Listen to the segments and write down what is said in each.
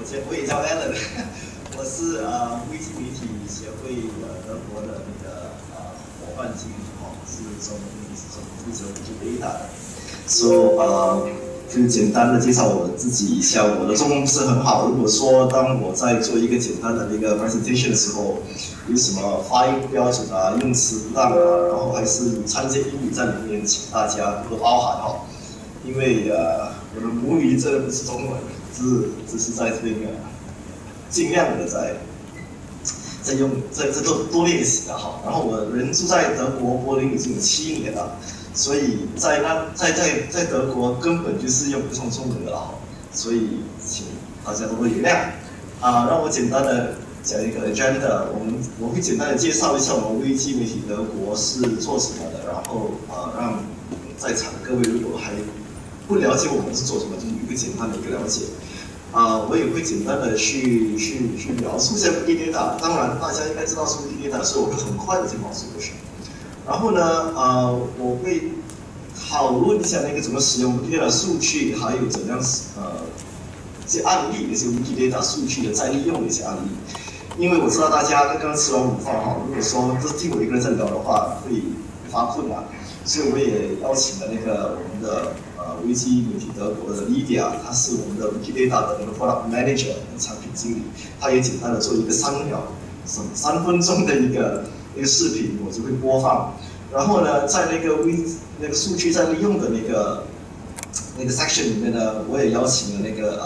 我也叫 Alan， 我是危机媒体协会德国的那个伙伴经理是从负责 Wikidata 的。就简单的介绍我自己一下，我的中文不是很好。如果说当我在做一个简单的那个 presentation 的时候，有什么发音不标准啊、用词不当啊，然后还是掺些英语在里面，请大家多多包涵哈。因为我的母语真的不是中文，只是在这边尽量的在多练习的哈。然后我人住在德国柏林已经有7年了。所以在德国根本就是用不上中文的哈，所以请大家多多原谅。让我简单的讲一个 agenda， 我会简单的介绍一下我们危机媒体德国是做什么的，然后让在场的各位如果还不了解我们是做什么，就是有一个简单的一个了解。我也会简单的去描述一下 Wikidata， 当然大家应该知道是 Wikidata， 所以我会很快的去描述过去。然后呢，我会讨论一下那个怎么使用 Wikidata 数据，还有怎样一些案例，一些 Wikidata 数据的再利用的一些案例。因为我知道大家刚刚吃完午饭哈，如果说只听我一个人在聊的话，会发困难，所以我也邀请了那个我们的危机媒体德国的 Lydia， 她是我们的 Wikidata 的那个 Product Manager 产品经理，她也简单的做一个3分钟的一个视频，我就会播放。然后呢，在那个数据在利用的那个 section 里面呢，我也邀请了那个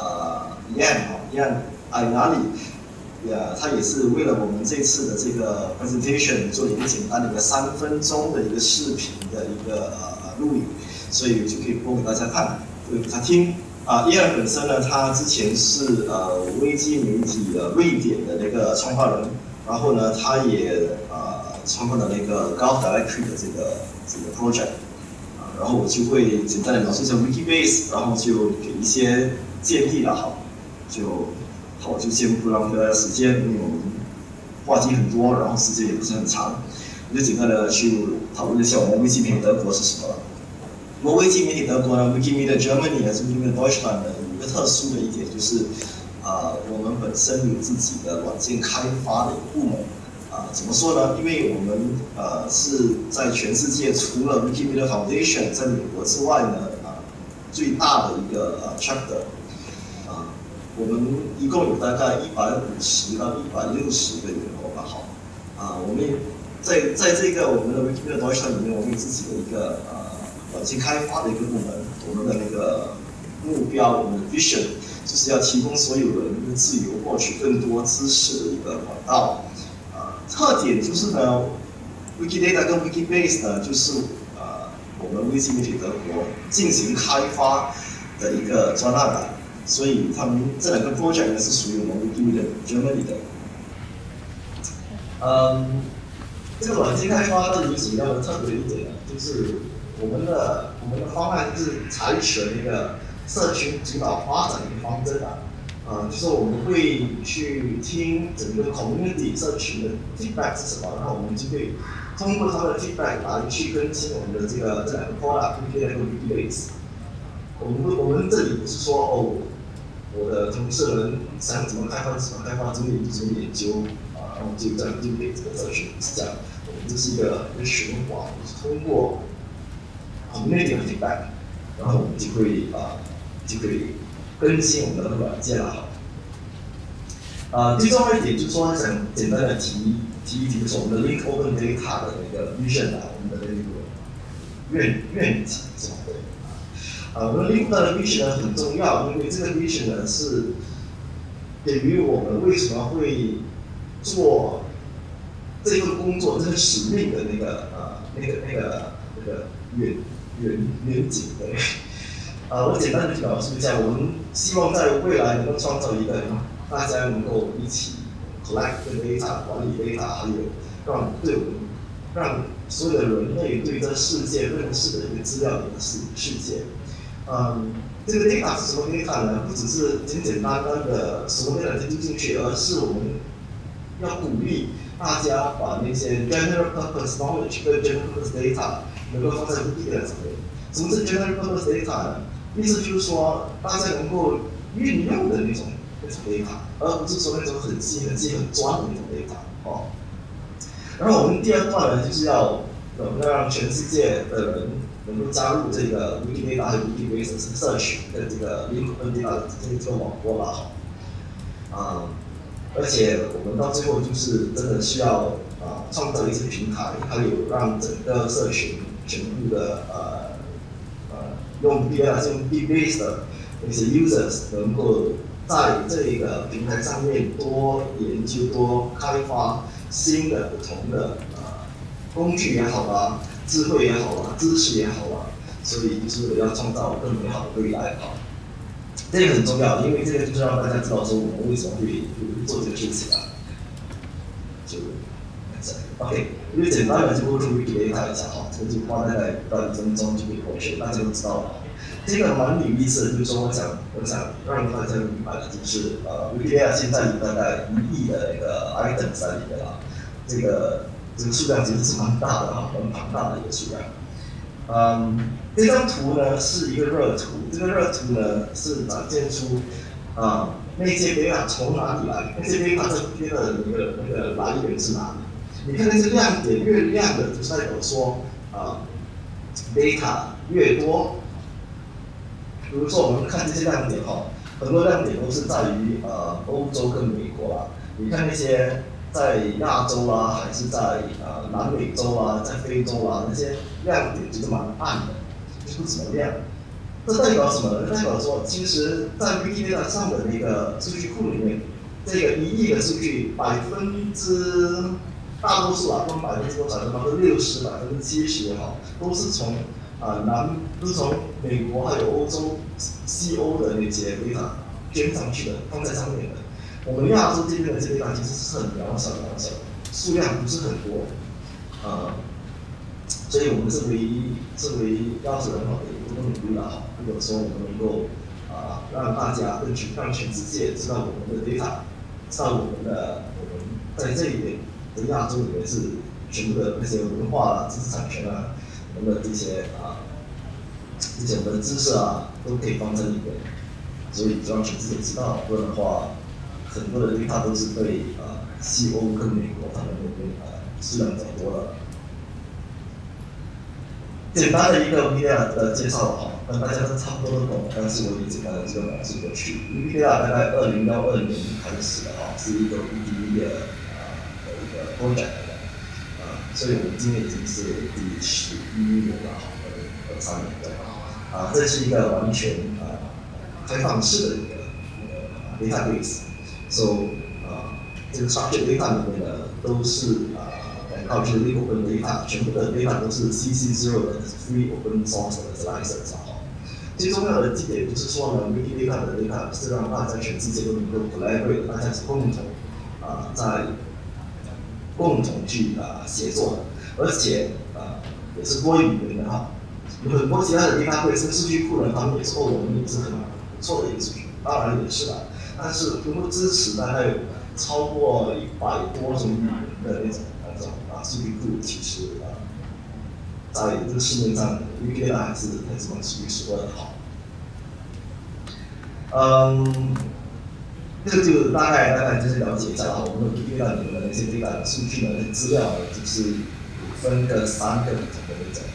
Yan Ainali， 他也是为了我们这次的这个 presentation 做一个简单的一个3分钟的一个视频的一个录影，所以就可以播给大家看，给他听。Yan 本身呢，他之前是危机媒体瑞典的那个创办人，然后呢，他也创办了那个 Gulf Directory 的这个 project， 然后我就会简单的描述一下 Wikibase， 然后就给一些建议了哈，我就先不浪费大家时间，因为我们话题很多，然后时间也不是很长，我就简单的去讨论一下我们危机媒体德国是什么了。我们危机媒体德国呢 ，Wikimedia Germany 还是 Wikimedia Deutschland 呢，有一个特殊的一点就是，我们本身有自己的软件开发的一个部门。怎么说呢？因为我们是在全世界除了 Wikimedia Foundation 在美国之外呢，最大的一个chapter， 我们一共有大概150到160个员工吧，好，我们在这个我们的 Wikimedia Deutschland 里面，我们有自己的一个软件开发的一个部门，我们的那个目标，我们的 vision 就是要提供所有人自由获取更多知识的一个管道。特点就是呢 ，Wikidata 跟 Wikibase 呢，就是我们危机媒体德国进行开发的一个专案啦，所以他们这2个 project 呢是属于我们 Wikimedia Germany 的。这个软件开发的有什么样的特别一点呢？就是我们的方案就是采取了那个社群主导发展的一个方针啊。就是我们会去听整个 community 社群的 feedback 是什么，然后我们就会通过他们的 feedback 来去更新我们的这2个 product Wikidata 跟 Wikibase。我们这里不是说我的同事们想怎么开发怎么开发，这里做研究然后就这样就给这个社群是这样。我们这是一个循环，就是通过 community 的 feedback， 然后我们就会更新我们的软件了。最重要一点就是说，想简单的提一提，就是我们的 Link Open Data 的那个 vision 我们的那个愿景是吧？对。我们 Link 的 vision 呢很重要，因为这个 vision 呢是给予我们为什么会做这份工作、这个使命的那个远景对。我简单的表述一下，我们希望在未来能够创造一个大家能够一起 collect data、管理 data， 还有让所有的人类对这个世界认识的一个资料的世界。这个 data 是什么 data 呢？不只是简单的什么 data 丢进去，而是我们要鼓励大家把那些 general purpose knowledge 跟 general purpose data 能够放在 Wikidata 上面。什么是 general purpose data 呢？意思就是说，大家能够运用的那种那种 data， 而不是说那种很细、很细、很专的那种 data 哦。然后我们第二段呢，就是要让全世界的人能够加入这个 Wikidata 和 Wikibase 社群的这个 link open data 的这个网络啦，而且我们到最后就是真的需要创造一些平台，还有让整个社群全部的用 Wikibase 的那些 users 能够在这个平台上面多研究、多开发新的不同的工具也好啦，智慧也好啦，知识也好啦，所以就是为了要创造更美好的未来啊。这个很重要，因为这个就是让大家知道说我们为什么会做这个事情啊。就 OK， 因为简单的就过去 Wikidata 一下哈，这个就花大概不到1分钟就可以过去，大家都知道了。这个蛮有意思的，就是说我想让大家明白的，就是Wikidata 现在有大概1亿的那个 item 在里面啦，这个数量其实是蛮大的哈，蛮庞大的一个数量。这张图呢是一个热图，这个热图呢是展现出那些 data 从哪里来，那些 data 这边的那个来源是哪里？你看那些亮点越亮的，就代表说data 越多。比如说我们看这些亮点哈，很多亮点都是在于欧洲跟美国啦。你看那些在亚洲啦，还是在南美洲啊，在非洲啊，那些亮点就是蛮暗的，就不怎么亮。这代表什么呢？代表说，其实，在 Wikidata 上的那个数据库里面，这个1亿的数据大多数啊，都60%、70%也好，都是从都是从美国还有欧洲、西欧的那些 data 捐上去的，放在上面的。我们亚洲这边的这些 data 其实是很渺小的，数量不是很多，所以我们是唯要求很好的一个努力了哈。如果说我们能够让大家让全世界知道我们的 data， 知道我们在这一点的亚洲里面是全部的那些文化啊、知识产权啊，我们的这些我们的知识啊都可以放在里面，所以让全世界知道，不然的话，很多的 data 都是被西欧跟美国他们那边数量较多了。简单的一个 Wikidata 的介绍哈，大家都差不多都懂，但是我以简单的这个描述过去。Wikidata 大概2012年开始的是一个 Wikimedia 的一个 project 所以我们今年已经是第11年了哈，23年了。这是一个完全开放式的一个database，so 这个 structured data 里面呢都是靠这个 link open data， 全部的 data 都是 CC0 的 free open source 的 license 哈。最重要的一点就是说呢 ，Wikidata 的 data 是让大家全世界都能够 collaborate， 大家是共同去协作的，而且也是多语言的哈。有很多其他的 database 数据库呢，他们也是我们也是很不错的一个水平，当然也是啦。但是能够支持大概有超过100多种语言的那种数据库，其实在这个市面上 Wikidata 还是蛮数一数二的好。这个就大概就是了解一下我们的 Wikidata 里面的那些 data 的数据呢、资料呢，就是分个3个不同的那种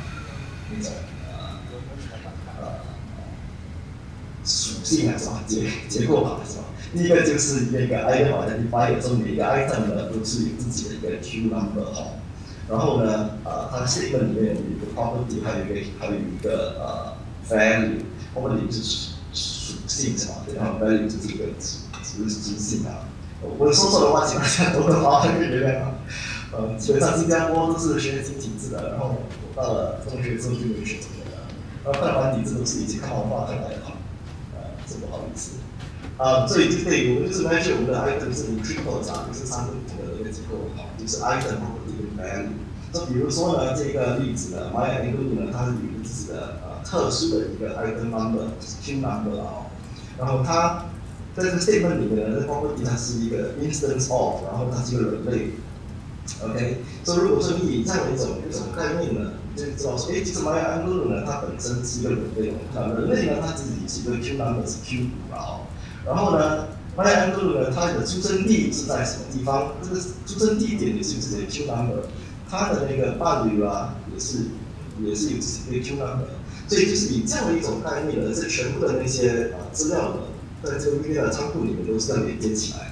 属性是吧？结构法是吧？第一个就是那个 item identifier， 说每一个 item 呢都是有自己的一个 Q number 哈。然后呢，它的 statement 里面有一个 property， 还有一个value，property 就是属性是吧？然后 value 就是一个知性啊。我说错的话，请大家多多包涵原谅啊。基本上新加坡都是学经体制的，然后我到了中学之后就没有学这个了。然后看完体制都是以前看完画看来的哈，真不好意思。所以就对，我们就是 measure 我们的 item 是 critical 就是3个不同的一个结构哈，就是 item 和一个 value。就比如说呢，这个例子呢 ，MyAnglo 呢，它是有一个自己的特殊的一个 item number， 就是 Q number 啊。然后它在这个 statement 里面呢，这 property 它是一个 instance of， 然后它是一个人类。OK， 所以如果说你以这样的一种概念呢，你就知道说，其实 MyAnglo 呢，它本身是一个人类人类呢，它自己是一个 Q number 是 Q5 啊。然后呢， Maya Angelou 呢，他的出生地是在什么地方？这个出生地点也是有自己的 Q number， 他的那个伴侣啊，也是有自己的 Q number， 所以就是以这样的一种概念呢，这全部的那些资料呢，在这个 Wikipedia 仓库里面都是要连接起来。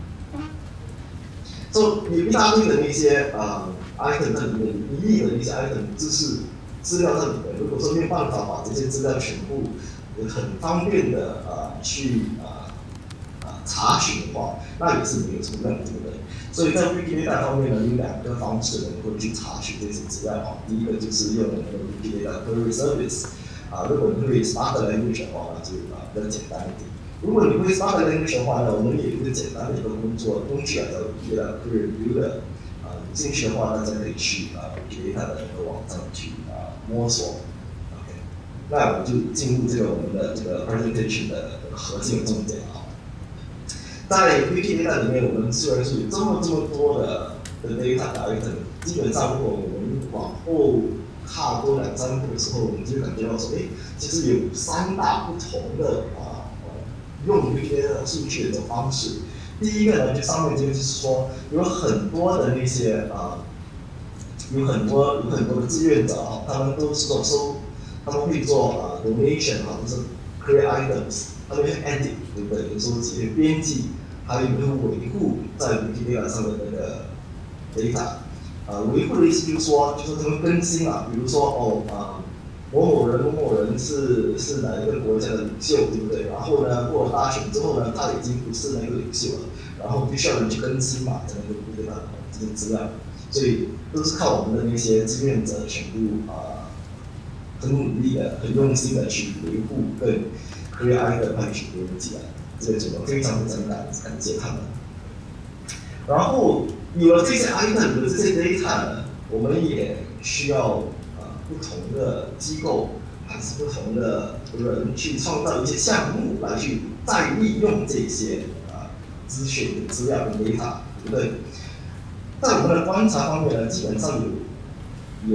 所以有一大堆的那些item 在里面，1亿的那些 item 知识资料在里面。如果说没有办法把这些资料全部很方便的去查询的话，那也是没有什么用，对不对？所以在 Wikipedia 方面呢，有2个方式能够去查询这些资料第一个就是用那个 Wikipedia Query Service， 如果你会 Spark Language 的话，那就比较简单一点。如果你会 Spark Language 的话呢，我们也有一个简单的一个工具叫 Wikipedia Query Builder， 有兴趣的话，大家可以去Wikipedia 的那个网站去摸索。OK， 那我们就进入这个我们的这个 presentation 的核心重点在 Wikipedia 里面，我们虽然是有这么多的 data item， 基本上如果我们往后踏多2、3步的时候，我们就感觉到说，其实有3大不同的用 Wikipedia 数据的这种方式。第一个呢，就上面这个就是说，有很多的那些有很多的志愿者他们都是他们会做donation就是 create items， 他们会 edit， 对不对？有时候直接编辑，还有会维护在 Wikipedia 上的那个 data。维护的意思就是说他们更新比如说某某人是哪一个国家的领袖，对不对？然后呢，过了大选之后呢，他已经不是那个领袖了，然后必须要人去更新才能够对他这些资料，所以都是靠我们的那些志愿者全部很努力的、很用心的去维护跟 create 的快去连接来，这个就非常感谢他们。然后有了这些 item， 有了这些 data 呢，我们也需要不同的机构还是不同的人去创造一些项目来去再利用这些资讯的资料跟 data， 对不对？在我们的观察方面呢，基本上有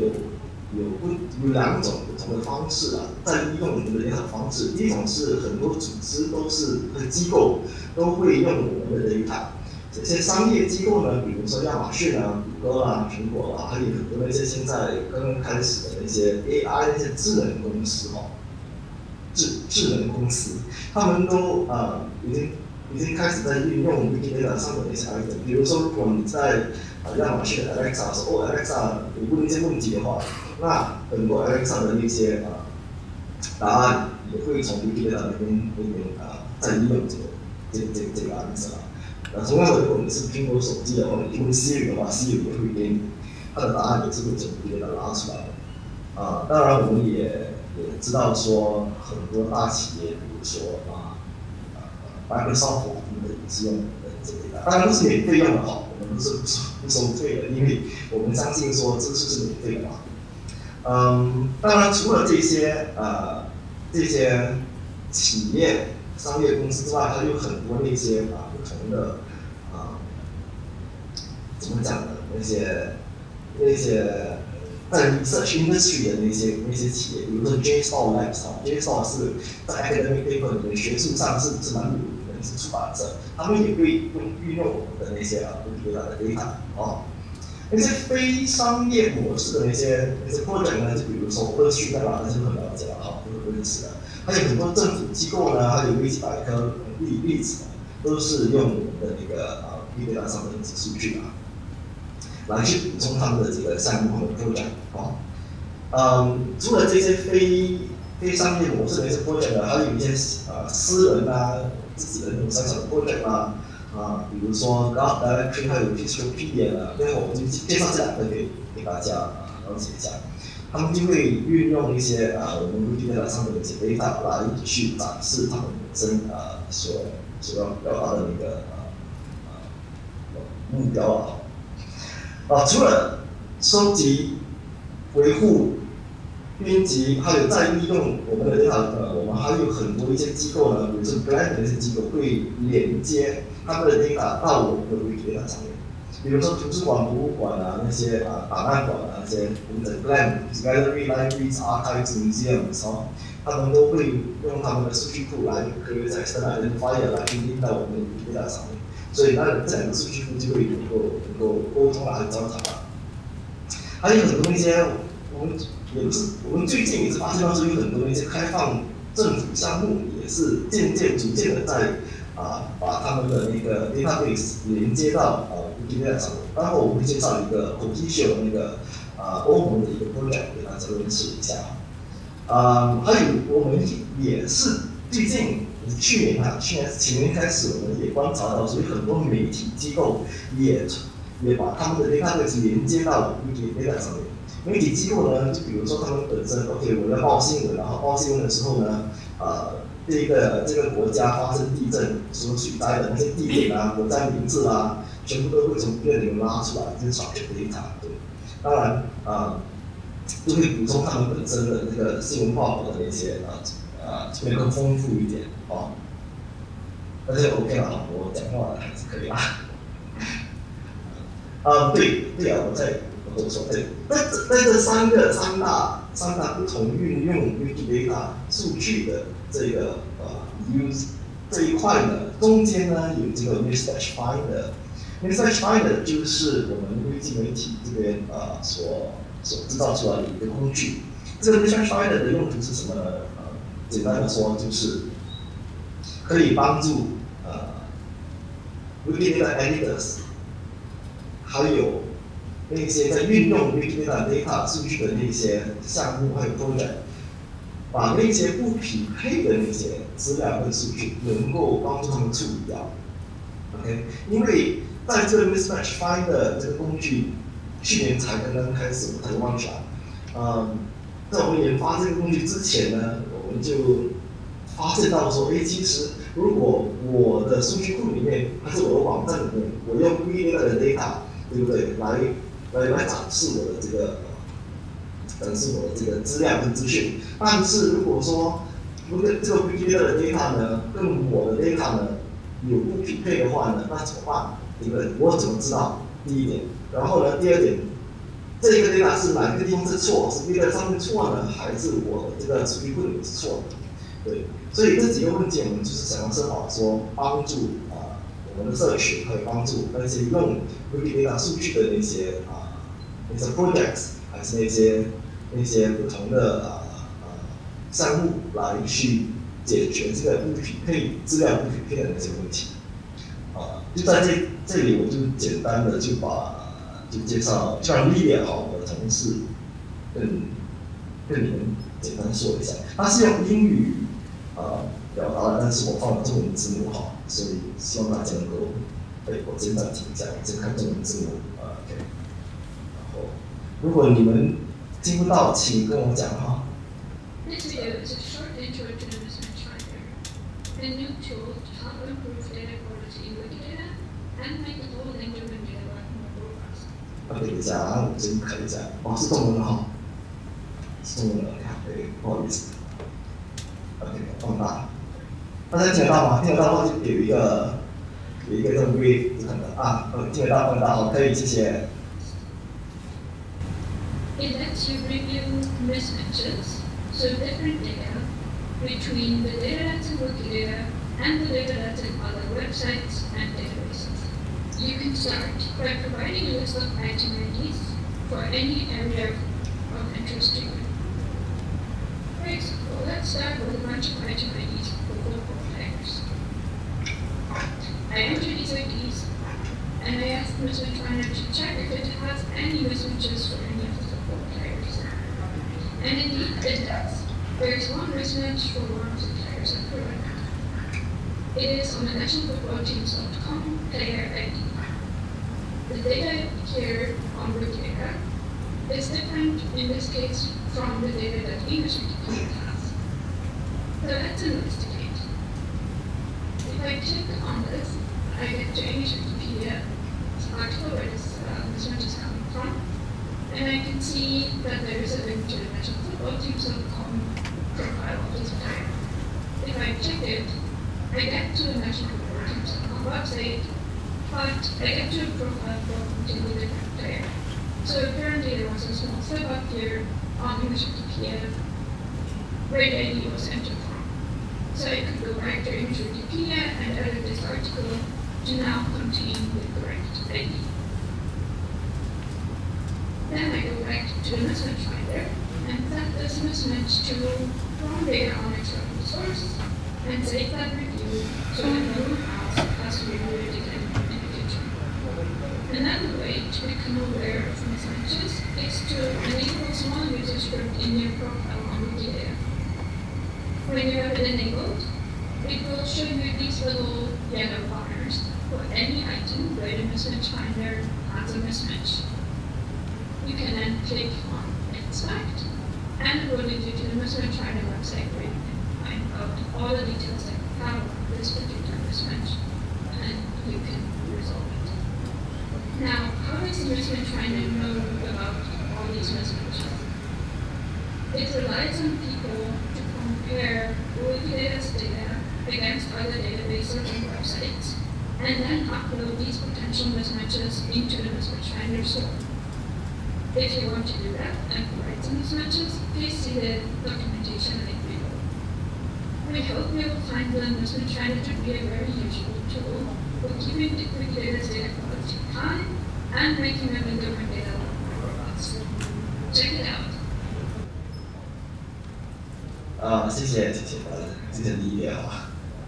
2种不同的方式在利用我们的 data 方式。第一种是很多组织和机构都会用我们的 data。这些商业机构呢，比如说亚马逊谷歌苹果还有很多那些现在刚刚开始的那些 AI 那些智能公司智能公司，他们都已经开始在运用 Wikipedia 上的那些 item。比如说，如果你在亚马逊的 Alexa 说Alexa 你问一些问题的话，那很多 Alexa 的那些答案也会从 Wikipedia 那边再利用这个 answer。同样的，如果你是苹果手机的话，你问 Siri 的话 ，Siri 也会给你它的答案也是会从 Wikipedia 拿出来的。当然我们也知道说很多大企业，比如说Microsoft 他们也是用这个，当然都是免费用的我们都是不收费的，因为我们相信说知识是免费的当然除了这些企业商业公司之外，还有很多那些不同的怎么讲呢？那些在 research industry 的那些企业，比如说 JSTOR Labs，JSTOR 是在 academic paper 里面学术上是蛮有名的，是出版社，他们也会运用我们的那些Wikipedia的 data 那些非商业模式的那些 project 呢，就比如说社区大家就很了解都认识的。还有很多政府机构呢，还有维基百科例子都是用我们的那个Wikipedia 上的那些数据来去补充他们的这个项目和 project 除了这些非商业模式的一些 project 还有一些私人自己的那种小小的 project 比如说 Graph Directory 还有 Historypedia 最后我就介绍这2个给大家了解一下。他们就会运用一些我们 Wikipedia 上的一些 data 来去展示他们本身所要表达的那个目标除了收集、维护、编辑，还有再利用我们的 data 我们还有很多一些机构呢，比如说 Grant 的一些机构会连接他们的 data 到我们的 Wikipedia 上面。 比如说图书馆、博物馆啊，那些档案馆啊，那些等等 gallery、libraries、archives、museums 哦，他们都会用他们的数据库来 create external identifier 来对应到我们的 Wikipedia 上面，所以那这两个数据库就会能够沟通啊，交谈啊。还有很多一些我们最近也是发现到说有很多一些开放政府项目也是逐渐的在把他们的那个 database 连接到Wikipedia 上面。待会我会介绍一个 Cohesion 的那个欧盟的一个 project 给大家认识一下。还有我们也是最近前年开始，我们也观察到，所以很多媒体机构也把他们的 database 连接到 Wikipedia 上面。媒体机构呢，就比如说他们本身 ，OK， 我要报新闻，然后报新闻的时候呢，这个国家发生地震，什么水灾的那些地点啊、国家名字啊，全部都会从这里面拉出来，就是少学的一场。对，当然就会补充他们本身的那个新闻报道的那些就会更丰富一点哦。但是 OK 了，我讲话还是可以啦。对啊，我说对，在这三大不同运用 Wikidata 数据的这个use 这一块呢，中间呢有这个 Research Finder。Research Finder 就是我们微信媒体这边所制造出来的一个工具。这个 Research Finder 的用途是什么呢？简单的说就是可以帮助Wikidata editors 还有那些在运用 Wikidata data 数据的那些项目还有 project， 把那些不匹配的那些资料跟数据能够帮助他们处理掉。OK， 因为在这个 Research Finder 这个工具去年才刚刚开始，我才忘记了。在我们研发这个工具之前呢，我们就发现到说，其实如果我的数据库里面还是我的网站里面，我用 Wikidata 的 data， 对不对？来展示我的这个资料跟资讯。但是如果说这个 Wikidata 的 data 呢，跟我的 data 呢有不匹配的话呢，那怎么办？对不对？我怎么知道？第一点，然后呢，第二点，这个 data 是哪个地方是错？是 data 上面错呢，还是我的这个数据库里面是错的？对，所以这几个问题我们就是想要设法说帮助我们的社群，还有帮助那些用 Wikidata 数据的那些projects， 还是那些不同的项目来去解决这个不匹配资料不匹配的那些问题。就在这里我就简单的就介绍，就让 Lilia 我的同事跟你们简单说一下，他是用英语表达的，但是我放了中文字幕所以希望大家能够，我先暂停一下，先看中文字幕，OK。然后，如果你们听不到，请跟我讲哈。 This video is a short intro to the Research Finder, a new tool to help improve data quality in Wikidata and make the whole end-to-end data work more robust. 等一下，我先看一下，是中文哈，是中文 ，OK， 不好意思。OK， 放大。大家听得到吗？听得到的话就有一个这种 brief 就看到听得到，放大好，可以，谢谢。 It lets you review mismatches, so different data between the data that's in Wikidata and the data that's in other websites and databases. You can start by providing a list of item IDs for any area of interest to you. For example, let's start with a bunch of item IDs for football players. I enter these IDs and I ask the Research Finder to check if it has any mismatches for any of the football players. And indeed, it does. There is one mismatch for one of the players at Peru. It is on the nationalfootballteams.com player ID. The data here on Wikidata is different in this case from the data that English Wikipedia has. So let's investigate. If I click on this, I get to English Wikipedia's article where this mismatch is coming from, and I can see that there is a link to the nationalfootballteams.com profile of this player. If I check it, I get to the nationalfootballteams.com website, but I get to a profile for a completely different player. So apparently there was a small slip up here on English Wikipedia where the ID was entered from. So I could go back to English Wikipedia and edit this article to now contain the correct ID. Then I go back to the mismatch finder and set this mismatch to from data on external source and save that review so that no one else has to review it again in the future. Another way to become aware of mismatches is to enable small user script in your profile on Wikidata. When you have it enabled, it will show you these little yellow bars for any item where the mismatch finder has a mismatch. You can then click on Inspect, and it will lead you to the mismatch finder website where you can find out all the details that how this particular mismatch, and you can resolve it. Now, how does the mismatch finder know about all these mismatches? It relies on people to compare Wikidata's data against other databases and websites, and then upload these potential mismatches into the mismatch finder store. If you want to do that and correct some mismatches, please see the documentation link below. We hope you will find the mismatch finder to be a very useful tool for keeping the Wikidata's data quality high and making the government data a lot more robust. Check it out. 谢谢李姐啊。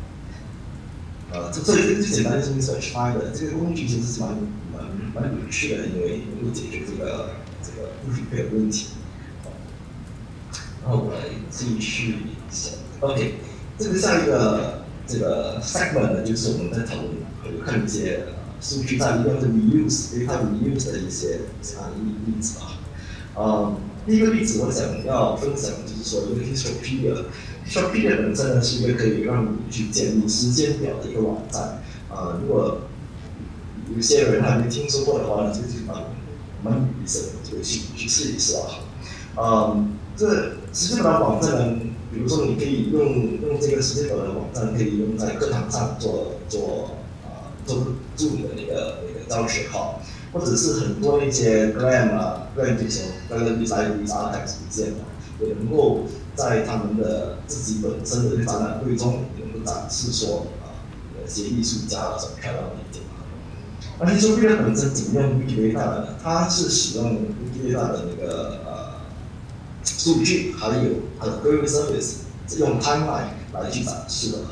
这里最简单的是 Search Finder 这个工具其实是蛮有趣的，因为能够解决这个不匹配的问题。然后我来继续一下 ，OK， 这个下一个这个 segment 呢，就是我们在讨论看一些数据在利用这 data reuse 的一些例子啊。第一个例子我想要分享就是说一个 Histopedia 本身呢是一个可以让你去建立时间表的一个网站。如果有些人还没听说过的话呢，这个是蛮有意思的，就去试一试啊。这时间表的网站呢，比如说你可以用这个时间表的网站，可以用在课堂上做助你的那个教学号。或者是很多一些 GLAM 这种 Gallery Archive 组件也能够在他们的自己本身的展览会中，能够展示说有些艺术家怎么漂亮的一点。而且说 Wikidata 本身怎么用 Wikidata 呢？它是使用 Wikidata 的那个数据，还有它的 Query Service 是用 Timeline 来去展示的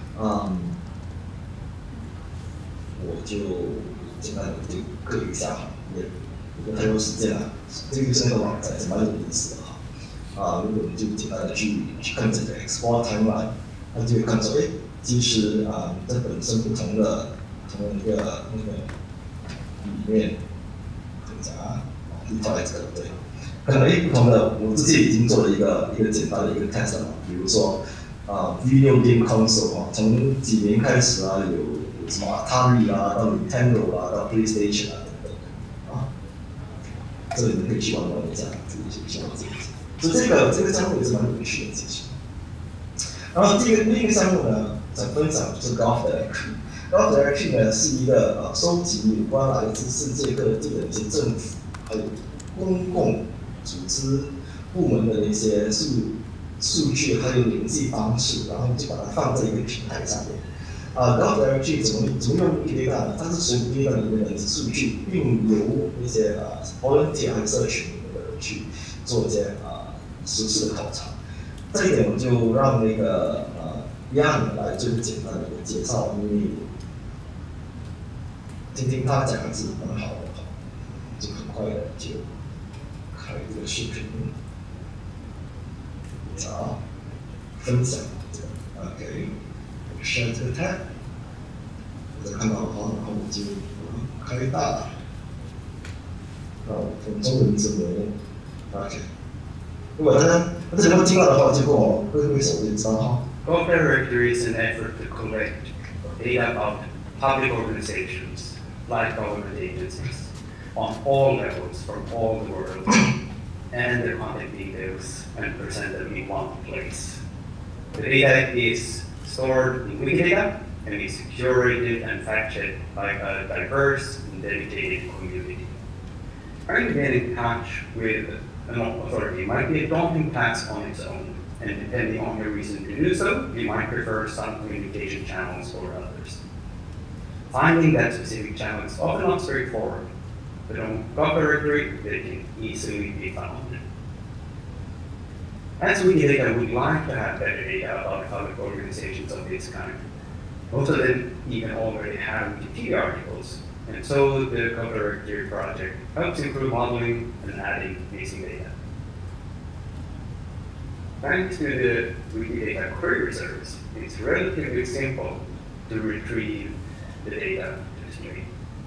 我就简单的就各一下也不太多时间了。这个是那个网站是蛮有意思的如果你就简单的去看这个 Export Timeline， 它就会看出其实在本身不同的那个里面怎么讲default 这个对，可能不同的，我自己已经做了一个简单的一个 test 了，比如说Video Game Console 从几年开始有什么 Atari 到 Nintendo 到 PlayStation 等等这里你可以去玩一下，自己去玩自己。所以这个项目也是蛮有趣的，其实。然后另一个项目呢，想分享就是 Golf Directory。Golf Directory 呢是一个收集有关来自世界各地的一些政府还有公共组织部门的一些数据还有联系方式，然后就把它放在一个平台上面。Golf Directory 怎么用 Wikidata 呢？它是从 Wikidata 里面的数据，并由那些volunteer 和社群的人去做一些实时的考察。这一点我就让那个Yang 来做一个简单的一个介绍，因为听听他讲的是很好的，就很快的就开这个视频，分享这个OK。share 这个 tab， 我再看到然后我就开大，用中文字幕 ，OK。如果大家这能够听到的话，就跟我挥手就知道哈。 Golf Directory is an effort to collect data about public organizations, like government agencies, on all levels from all the world, and their contact details, and present them in one place. The data is stored in Wikidata and is curated and fact-checked by a diverse and dedicated community. Trying to get in touch with an authority might be a daunting task on its own, and depending on your reason to do so, you might prefer some communication channels or others. Finding that specific channel is often not straightforward, but on GOV directory, they can easily be found. As Wikidata would like to have better data about public organizations of this kind, most of them even already have Wikipedia articles, and so the GOV directory project helps improve modeling and adding missing data. Thanks to the Wikidata query service, it's relatively simple to retrieve the data displayed.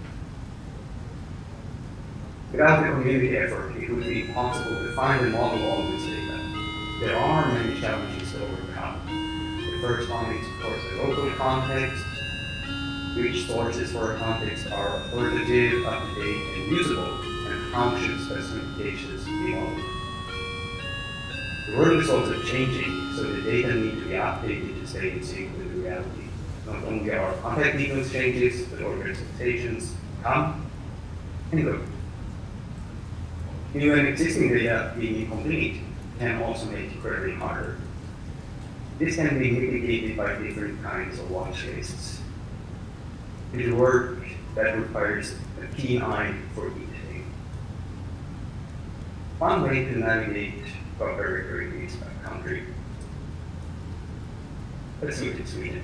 Without the community effort, it would be impossible to find and model all this data. There are many challenges to overcome. The first one is, of course, the local context. Which sources for a context are authoritative, up-to-date, and usable, and how should specifications be modeled? The world is also changing, so the data need to be updated to stay in sync with reality. Not only our contact details changes, but organizations come and go. New and existing data being incomplete can also make querying harder. This can be mitigated by different kinds of watch lists. It is work that requires a keen eye for detail. One way to navigate GOV directory is by country. Let's look at Sweden.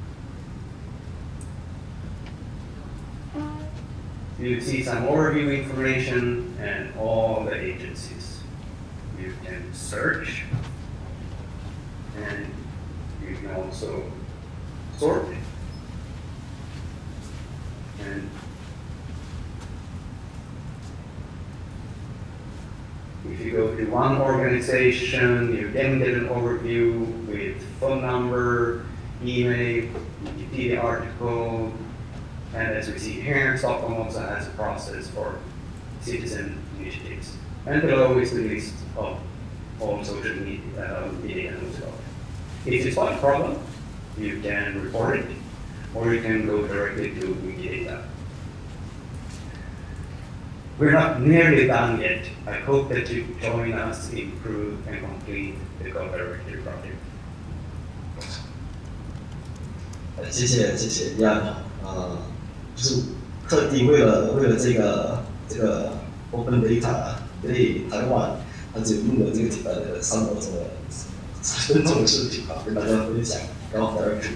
You see some overview information and all the agencies. You can search, and you can also sort. And if you go to one organization, you then get an overview with phone number, email, Wikipedia article, and as we see here, Stockholm also has a process for citizen initiatives. And below is the list of all social media as well. If you spot a problem, you can report it, or you can go directly to Wikidata. We're not nearly done yet. I hope that you join us, improve and complete the GOV directory project. 谢谢Jan，就是特地为了这个 Open Data Day 台湾，他就录了这个简单的3分钟的视频啊，跟大家分享GOV directory。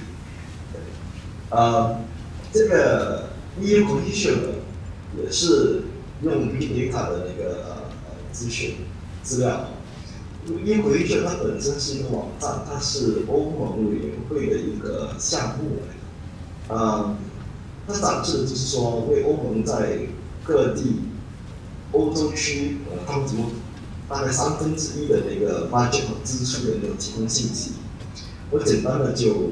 这个 EU Cohesion 呢，也是用 Wikidata 的那个资料。EU Cohesion 它本身是一个网站，它是欧盟委员会的一个项目来的。它展示的就是说，为欧盟在各地欧洲区，他们怎么大概1/3的那个 budget 和支出的那种提供信息。我简单的就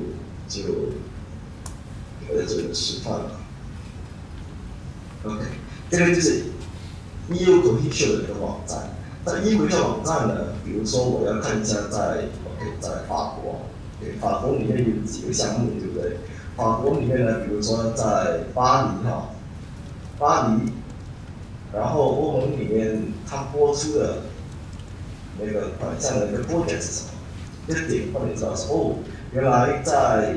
在这里示范了。OK， 这个就是 EU Cohesion 的一个网站。在 EU Cohesion 网站呢，比如说我要看一下在法国，法国里面有几个项目，对不对？法国里面呢，比如说在巴黎，然后欧盟里面它播出的那个款项的那个 budget 是什么？这点让你知道说，原来在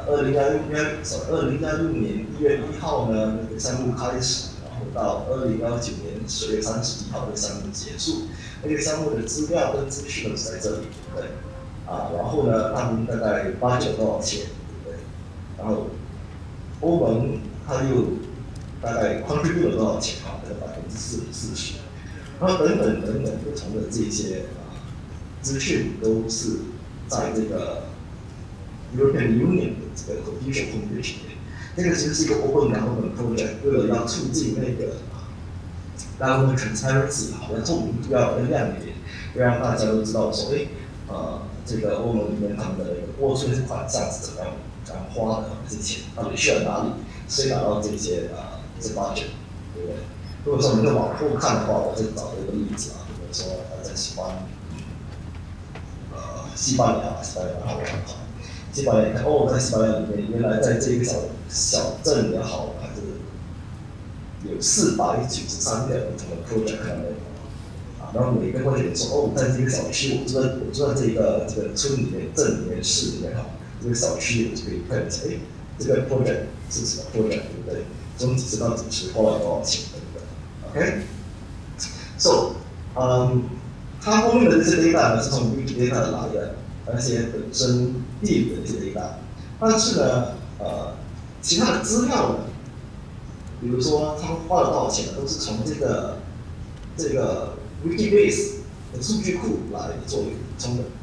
2016年1月1号呢，那个项目开始，然后到2019年10月31号这个项目结束，那个项目的资料跟资讯都是在这里，对不对？然后呢，他们大概budget多少钱，对不对？然后欧盟它又大概 contribute 了多少钱啊？大概40%，然后等等不同的这些资讯都是在这个 European Union 的这个 Cohesion Homepage 里面。这个其实是一个 Open Government Project， 为了要促进那个Government Transparency， 好像透明度要更亮一点，让大家都知道说，这个欧盟里面他们的拨出的款项是怎么样花的，这些钱到底去了哪里，谁拿到这些budget， 对不对？如果说我们再往后看的话，我再找一个例子啊，比如说在西班牙，好不好？ 西班牙看哦，在西班牙里面，原来在这个小镇也好，还是有493个不同的 project 可能然后每个会员说哦，在这个小区，我住在这个村里面、镇里面、市里面哈，这个小区我就可以看一下，哎，这个 project 是什么 project 对不对？从几十到几十花了多少钱等等 ，OK？So， 它后面的这些 data 呢是从 Wikidata 来的，而且本身地理的这些 data， 但是呢，其他的资料呢，比如说他们花了多少钱，都是从这个 Wikibase 的数据库来做一个补充的。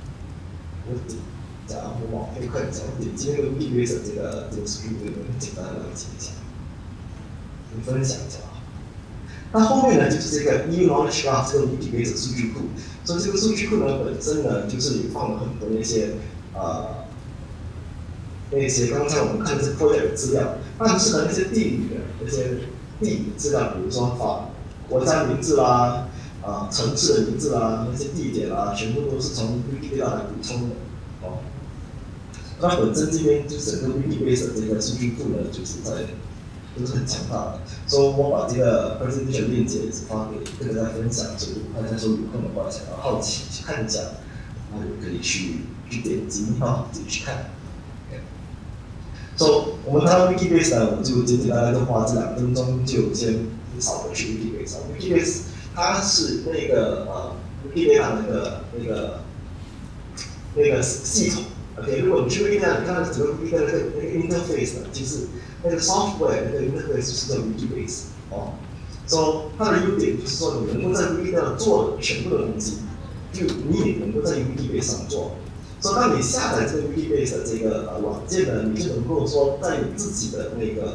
我往后看一下，我点击那个 Wikibase 的这个数据库，我简单的了解一下，分享一下啊。那后面呢，就是这个 e-knowledge graph 这个 Wikibase 的数据库，所以这个数据库呢本身呢就是有放了很多那些刚才我们看的是 project 的资料，但是呢那些地理资料，比如说国家名字啦。城市的名字啦，那些地点啦，全部都是从 Wikidata 来补充的。那本身这边就整个 Wikibase 的这个数据库呢，都是很强大的。所以我把这个 presentation 链接也是发给大家分享，所以大家说有空的话，想要好奇去看一下，然后也可以去点击自己去看。So 我们谈到 Wikibase 呢，我就简简单单就花这2分钟就先扫回去 Wikibase。它是那个Wikidata 那个系统 ，OK， 如果你去 Wikidata， 你看到整个 Wikidata 那个 interface 呢，就是那个 software 那个 interface 就是叫 Wikibase ，so 它的优点就是说你能够在 Wikidata 做的全部的东西，就你也能够在 Wikibase 上做。所以当你下载这个 Wikibase 的这个软件呢，你就能够说在你自己的那个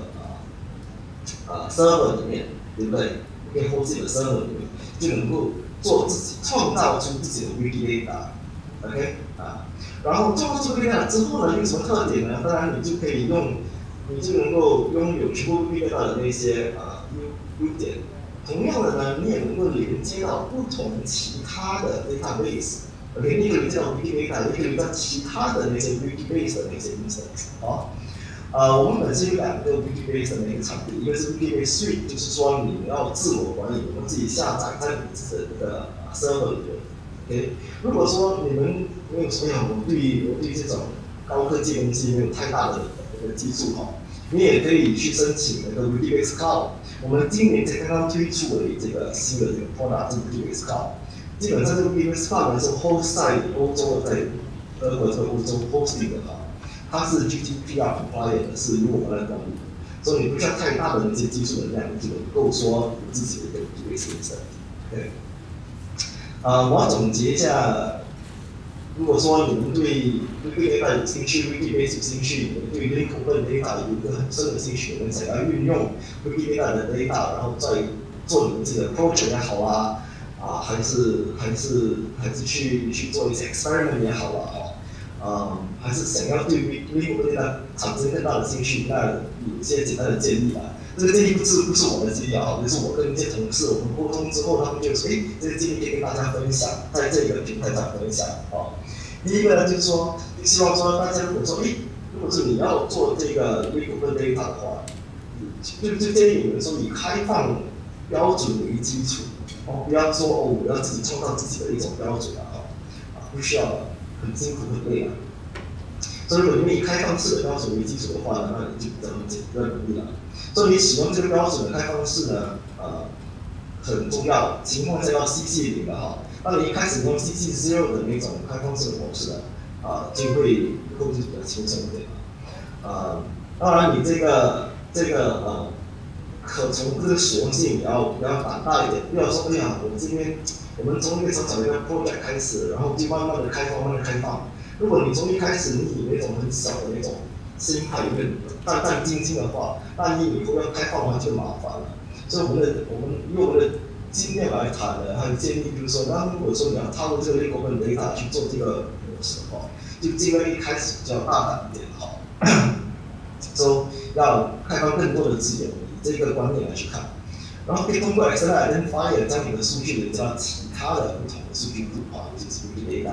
server 里面，对不对？可以 hold 自己的 server 里面，就能够创造出自己的 Wikidata，OK 然后创造出 Wikidata 之后呢，有什么特点呢？当然你就能够拥有全部 Wikidata 的那些优点。同样的呢，你也能够连接到不同其他的 database，OK， 你可以连接到 Wikidata， 也可以连接到其他的那些 Wikibase 的那些 instance，我们本身有2个 Wikibase 的那个产品，一个是 Wikibase Suite， 就是说你要自我管理，你们自己下载在你自己的server 里面。OK， 如果说你们没有说我对这种高科技的东西没有太大的那个技术你也可以去申请那个 Wikibase Cloud。我们今年才刚刚推出的这个新的这个 product 是 Wikibase Cloud。基本上这个 Wikibase Cloud 呢是 host 在欧洲的，在德国这个欧洲 hosting 的它是 GDPR compliant 的，是由我们来管理的，所以你不需要太大的那些技术能量，你就能够说有自己的一个 Wikibase instance。对，我要总结一下，如果说你们对 Wikidata 有兴趣 ，Wikibase 有兴趣，你们对 Link Open Data 有一个很深的兴趣，你们想要运用 Wikidata 的 data， 然后再做你们自己的 project 也好还是去做一些 experiment 也好还是想要对 Link Open Data 产生更大的兴趣，那有一些简单的建议这个建议不是我的建议就是我跟一些同事我们沟通之后，他们就说，这个建议可以跟大家分享，在这个平台上分享第一个呢，就是说，希望说大家如果说你要做这个 Link Open Data 的话，就建议你们说以开放标准为基础不要说我要自己创造自己的一种标准不需要很辛苦很累所以如果你们以开放式的标准为基础的话呢，那你就比较容易了。所以你使用这个标准的开放式呢，很重要，情况下要CC0的当你一开始用 CC0 的那种开放式的模式就会控制比较轻松一点当然你这个可从这个使用性也要胆大一点，不要说我们从一个小小的一个 project 开始，然后就慢慢的开放。如果你从一开始你以那种很小的那种心态有点战战兢兢的话，那你以后要开放的话就麻烦了。所以我们用我们的经验来谈的，还有建议就是说，那如果说你要踏入这个 Link Open Data 去做这个模式的话，就尽量一开始比较大胆一点说要开放更多的资源，以这个观念来去看，然后可以通过 External Identifier 将你的数据连接到其他的不同的数据库就是 Wikidata。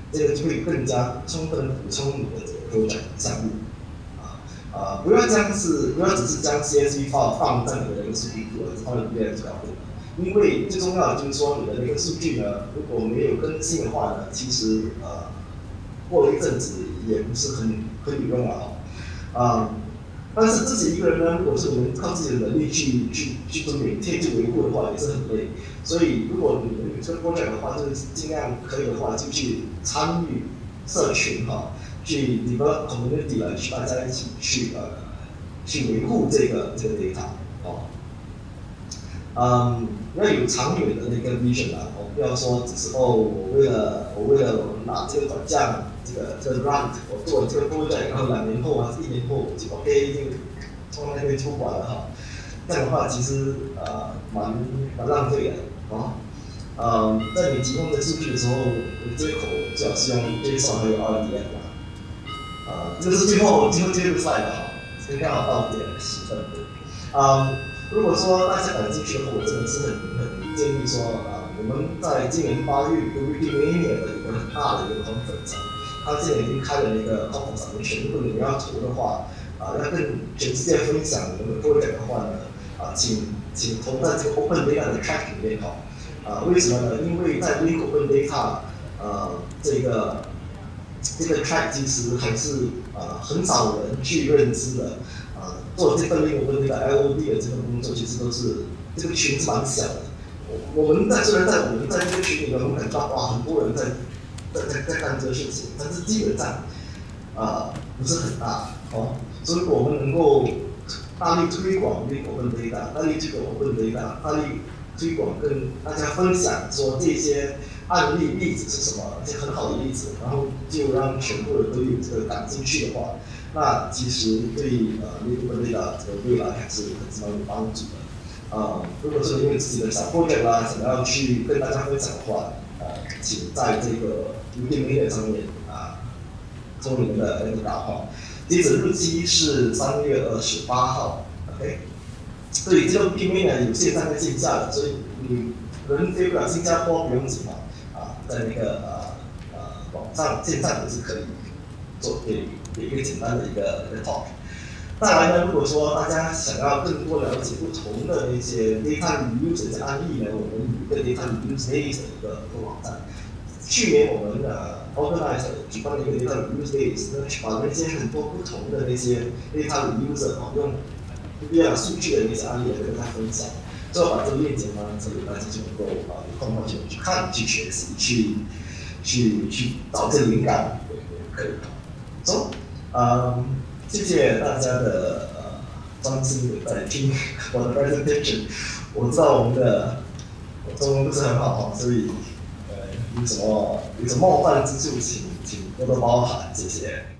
这个就会更加充分补充你的这个 project 项目。不要只是将 CSV 放在你的那个数据库，而是放在里面就搞定了。因为最重要的就是说，你的那个数据呢，如果没有更新的话呢，其实过了一阵子也不是很有用了但是自己一个人呢，如果是我们靠自己的能力去maintain去维护的话，也是很累。所以如果你们有这个 project 的话，就是尽量可以的话，就去参与社群去 develop community 来去大家一起去维护这个 data 要有长远的那个 vision 不要说只是我为了拿这个转账这个 grant 我做这个 project， 然后2年后1年后我就 OK 就从那边出管了这样的话其实蛮浪费的在你提供的数据的时候，接口最好是用 JSON 还有 RDF 这个是最后一个 slide 现在刚好到10分。如果说大家感兴趣的话，我真的是很建议说我们在今年8月有 Wikimedia 的一个很大的一个 conference， 他今年已经开了那个 conference， 全部你们要投的话要跟全世界分享你们的 project 的话呢请投在这个 Open Data 的 track 里面为什么呢？因为在 Link Open Data 这个 track 其实还是很少人去认知的做这份 Link Open Data LOD 的这份工作，其实都是这个群是蛮小的。我们虽然在我们在这个群里面，我们感到很多人在干这个事情，但是基本上不是很大所以我们能够大力推广 Link Open Data， 大力推广 Open Data， 大力推广跟大家分享说这些案例子是什么，一些很好的例子，然后就让全部人都有这个感兴趣的话，那其实对Link Open Data 这个未来还是蛮有帮助的。如果说你有自己的小 project 想要去跟大家分享的话，请在这个 Wikimedia 上面做你们的那个打号。截止日期是3月28号 ，OK。对，这个 Wikimedia 有线上跟线下的，所以你人飞不了新加坡不用紧在那个网上线上也是可以做给一个简单的一个 talk。再来呢，如果说大家想要更多了解不同的那些 data reuse 的案例呢，我们有一个 data reuse days 的一个网站。去年我们organize 举办了一个 data reuse days， 把那些很多不同的那些 data reuse 用不一样数据的那些案例来跟大家分享。最后把这个链接呢，这里大家就能够有空的话就去看、去学习、去找这灵感，可以。谢谢大家的专心的在听我的 presentation。我知道我们的中文不是很好所以有什么冒犯之处，请多多包涵，谢谢。